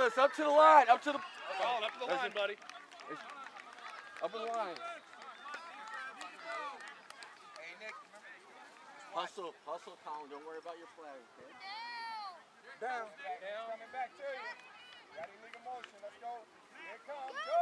Douglas, up to the line, up to the. Oh, up to the line, buddy. Up in the line. Hey, Nick. Hustle, Colin. Don't worry about your flag, okay? Down. Coming back to you. Got illegal motion. Let's go. Here it comes. Go.